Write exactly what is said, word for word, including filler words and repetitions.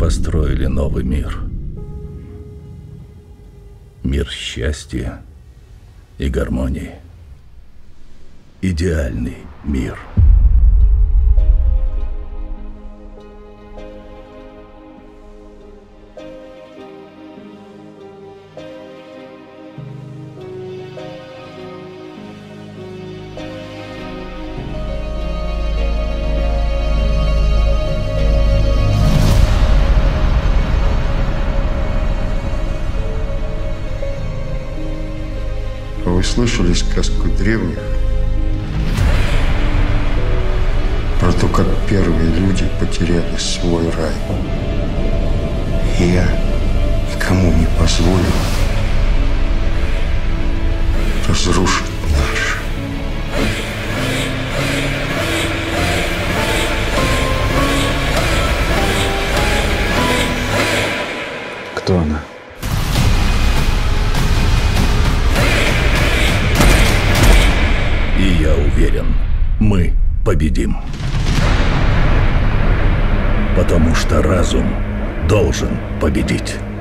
построили новый мир. Мир счастья и гармонии. Идеальный мир. Вы слышали сказку древних про то, как первые люди потеряли свой рай? И я никому не позволил разрушить наш. Кто она? И я уверен, мы победим. Потому что разум должен победить.